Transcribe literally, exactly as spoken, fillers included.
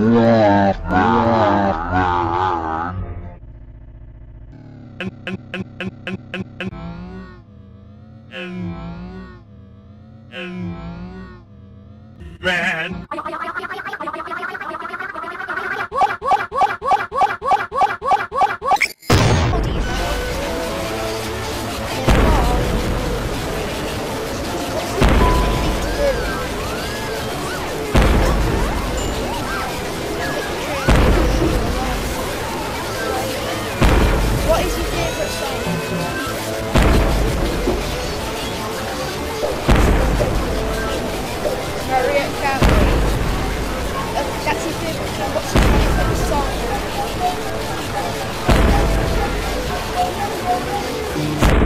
Man. What is your favourite song? Maria Carey. Uh, that's your favourite song. What's your favourite song?